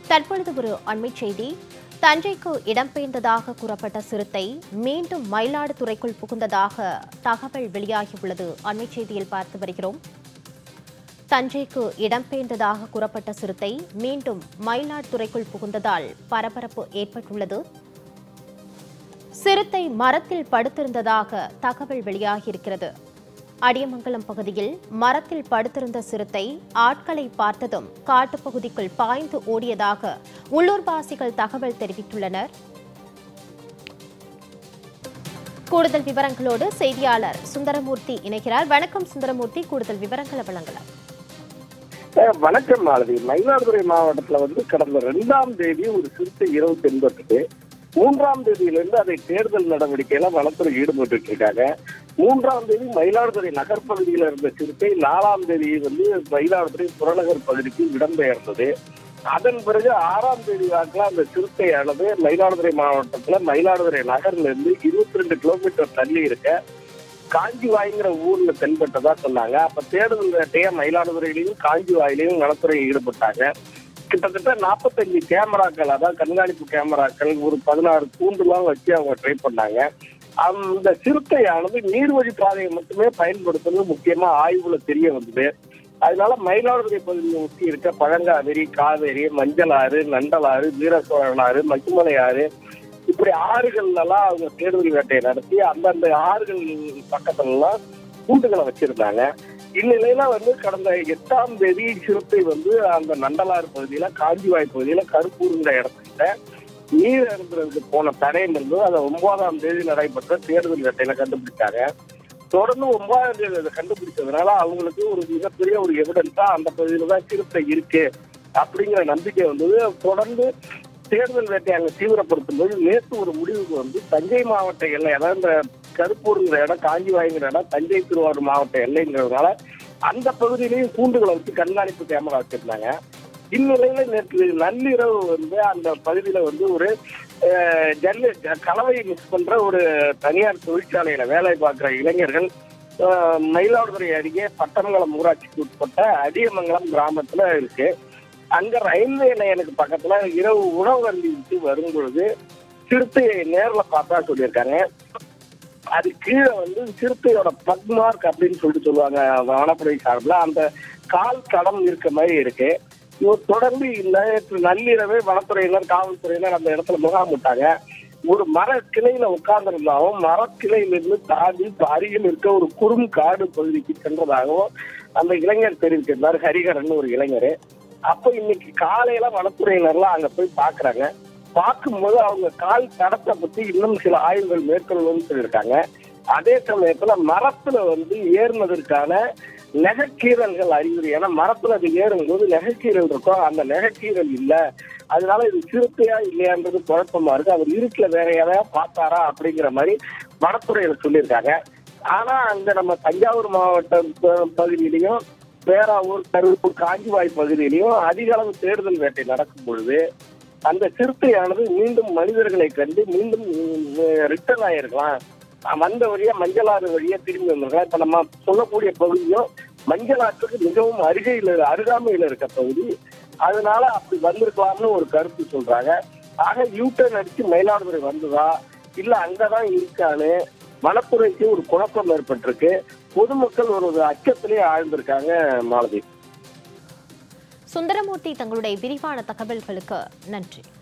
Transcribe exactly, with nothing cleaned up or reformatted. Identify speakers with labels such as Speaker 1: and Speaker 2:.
Speaker 1: தற்பொழுது ஒரு அண்மை செய்தி. தஞ்சைக்கு இடம்பெயர்ந்ததாக கூறப்பட்ட சிறுத்தை மீண்டும் மயிலாடுதுறைக்குள் புகுந்ததாக தகவல் வெளியாகியுள்ளது. அண்மை செய்தியில் பார்த்து வருகிறோம். தஞ்சைக்கு இடம்பெயர்ந்ததாக கூறப்பட்ட சிறுத்தை மீண்டும் மயிலாடுதுறைக்குள் புகுந்ததால் பரபரப்பு ஏற்பட்டுள்ளது. சிறுத்தை மரத்தில் படுத்திருந்ததாக தகவல் வெளியாகியிருக்கிறது. அடியமங்கலம் பகுதியில் மரத்தில் படுத்திருந்த சிறுத்தை ஆட்களை பார்த்ததும் காட்டுப்பகுதிக்குள் பாய்ந்து ஓடியதாக உள்ளூர்வாசிகள் தகவல் தெரிவித்துள்ளனர். கூடுதல் விவரங்களோடு செய்தியாளர் சுந்தரமூர்த்தி இணைகிறார். வணக்கம் சுந்தரமூர்த்தி, கூடுதல் விவரங்களை வழங்கலாம்.
Speaker 2: வணக்கம் மாலதி. மயிலாடுதுறை மாவட்டத்துல வந்து கடந்த இரண்டாம் தேதி ஒரு சிறுத்தை இரவு தென்பட்டது. மூன்றாம் தேதியிலிருந்து அதை தேடுதல் நடவடிக்கையில வனத்துறை ஈடுபட்டு இருக்காங்க. மூன்றாம் தேதி மயிலாடுதுறை நகர்பகுதியில் இருந்த சிறுத்தை நாலாம் தேதி வந்து மயிலாடுதுறை புறநகர் பகுதிக்கு இடம்பெயர்ந்தது. அதன் பிறகு ஆறாம் தேதி வாக்கில் அந்த சிறுத்தையானது மயிலாடுதுறை மாவட்டத்துல மயிலாடுதுறை நகர்ல இருந்து இருபத்தி ரெண்டு கிலோமீட்டர் தள்ளி இருக்க காஞ்சிவாய்ங்கிற ஊர்ல தென்பட்டதா சொன்னாங்க. அப்ப தேடுதல் வேட்டையா மயிலாடுதுறையிலையும் காஞ்சிவாயிலையும் வனத்துறை ஈடுபட்டாங்க. கிட்டத்தட்ட நாற்பத்தஞ்சு கேமராக்கள், அதாவது கண்காணிப்பு கேமராக்கள், ஒரு பதினாறு கூண்டுலாம் வச்சு அவங்க ட்ரை பண்ணாங்க. அந்த சிறுத்தையானது நீர்வழி பாதையை மட்டுமே பயன்படுத்துறது முக்கியமா ஆய்வுல தெரிய வந்தது. அதனால மயிலாடுதுறை பகுதியை ஒட்டி இருக்க பழங்காவேரி, காவேரி, மஞ்சள் ஆறு, நண்டல் ஆறு, வீரசோழன் ஆறு, மச்சுமலை ஆறு, இப்படி ஆறுகள்லாம் அவங்க தேடுதல் வேட்டையை நடத்தி அந்தந்த ஆறுகள் பக்கத்துல எல்லாம் கூண்டுகளை வச்சிருந்தாங்க. இந்நிலையில வந்து கடந்த எட்டாம் தேதி சிறுத்தை வந்து அந்த நண்டலாறு பகுதியில, காஞ்சிவாய் பகுதியில, கருப்பூருங்கிற இடத்துல நீர் அருந்துறதுக்கு போன தடயம் இருந்தது. அதை ஒன்பதாம் தேதி நடைபெற்ற தேடுதல் வேட்டையில கண்டுபிடிச்சாங்க. தொடர்ந்து ஒன்பதாம் தேதி அதை கண்டுபிடிச்சதுனால அவங்களுக்கு ஒரு மிகப்பெரிய ஒரு எவிடன்ஸா அந்த பகுதியில தான் சிறுத்தை இருக்கு அப்படிங்கிற நம்பிக்கை வந்தது. தொடர்ந்து தேடுதல் வேட்டை அங்க தீவிரப்படுத்தும் போது நேற்று ஒரு முடிவுக்கு வந்து தஞ்சை மாவட்ட எல்லை, அதாவது இந்த கருப்பூருங்கிற இடம், காஞ்சிவாய்ங்கிற இடம் தஞ்சை திருவாரூர் மாவட்ட எல்லைங்கிறதுனால அந்த பகுதியிலையும் கூண்டுகளை வச்சு கண்காணிப்பு கேமரா வச்சிருந்தாங்க. இந்நிலையில நேற்று நள்ளிரவு வந்து அந்த பகுதியில வந்து ஒரு ஜல்லி கலவையை மிக்ஸ் பண்ற ஒரு தனியார் தொழிற்சாலையில வேலை பார்க்கிற இளைஞர்கள் மயிலாடுதுறை அருகே பட்டமங்கலம் ஊராட்சிக்கு உட்பட்ட அடியமங்கலம் கிராமத்துல இருக்கு. அங்க ரயில்வே லைனுக்கு பக்கத்துல இரவு உணவு அருந்தி விட்டு வரும் பொழுது சிறுத்தையை நேர்ல பார்த்தா சொல்லியிருக்காங்க. அது கீழே வந்து சிறுத்தையோட பக் மார்க் அப்படின்னு சொல்லிட்டு சொல்லுவாங்க வனத்துறை சார்பில். அந்த கால் தடம் இருக்க மாதிரி இருக்கு. இவர் தொடர்ந்து நேற்று நள்ளிரவே வனத்துறையினர், காவல்துறையினர் அந்த இடத்துல முகாமிட்டாங்க. ஒரு மர கிளையில உட்கார்ந்திருந்தாலும் மரக்கிளையிலிருந்து தாண்டி அருகில் இருக்க ஒரு குறும் காடு பகுதிக்கு சென்றதாகவும் அந்த இளைஞர் தெரிவித்திருந்தார், ஹரிகரன் ஒரு இளைஞர். அப்ப இன்னைக்கு காலையில வனத்துறையினர்லாம் அங்க போய் பாக்குறாங்க. பார்க்கும்போது அவங்க கால் தடத்தை பத்தி இன்னும் சில ஆய்வுகள் மேற்கொள்ளணும்னு சொல்லியிருக்காங்க. அதே சமயத்துல மரத்துல வந்து ஏறினதற்கான நெகக்கீரல்கள் அறிகுறி, ஏன்னா மரத்துல அது ஏறும்போது நெகக்கீரல் இருக்கும், அந்த நெகக்கீரல் இல்ல, அதனால இது சிறுத்தையா இல்லையான்றது குழப்பமா இருக்கு. அவர் இருட்டுல வேற எதையா பார்த்தாரா அப்படிங்கிற மாதிரி வனத்துறையில சொல்லியிருக்காங்க. ஆனா அங்க நம்ம தஞ்சாவூர் மாவட்ட பகுதியிலையும் பேராவூர், கருப்பூர், காஞ்சிவாய் பகுதியிலையும் அதிக அளவு தேடுதல் வேட்டை நடக்கும் பொழுது அந்த சிறுத்தையானது மீண்டும் மனிதர்களை கண்டு மீண்டும் ரிட்டர்ன் ஆயிருக்கலாம், வந்த வழியா மஞ்சளாறு வழியா திரும்பி வந்திருக்கலாம். இப்ப நம்ம சொல்லக்கூடிய பகுதியும் மஞ்சளாற்றுக்கு மிகவும் அருகையில் அருகாமையில இருக்க பகுதி, அதனால அப்படி வந்திருக்கலாம்னு ஒரு கருத்து சொல்றாங்க. ஆக யூட்டர்ன் அடிச்சு மயிலாடுதுறை வந்ததா இல்ல அங்கதான் இருக்கான்னு வனத்துறைக்கு ஒரு குழப்பம் ஏற்பட்டிருக்கு. பொதுமக்கள் ஒரு அச்சத்திலே ஆழ்ந்திருக்காங்க. மாலதி.
Speaker 1: சுந்தரமூர்த்தி, தங்களுடைய விரிவான தகவல்களுக்கு நன்றி.